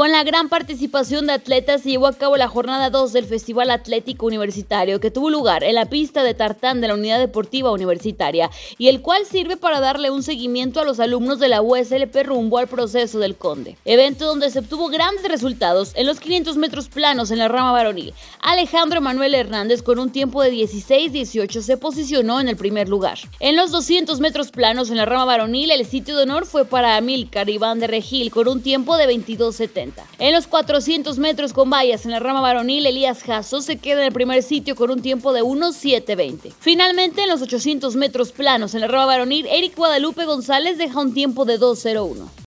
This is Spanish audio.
Con la gran participación de atletas se llevó a cabo la jornada 2 del Festival Atlético Universitario, que tuvo lugar en la pista de tartán de la Unidad Deportiva Universitaria y el cual sirve para darle un seguimiento a los alumnos de la USLP rumbo al proceso del Conde. Evento donde se obtuvo grandes resultados en los 500 metros planos en la rama varonil. Alejandro Manuel Hernández con un tiempo de 16:18 se posicionó en el primer lugar. En los 200 metros planos en la rama varonil el sitio de honor fue para Amílcar Iván de Regil con un tiempo de 22:70. En los 400 metros con vallas en la rama varonil, Elías Jasso se queda en el primer sitio con un tiempo de 1:7:20. Finalmente, en los 800 metros planos en la rama varonil, Eric Guadalupe González deja un tiempo de 2:01.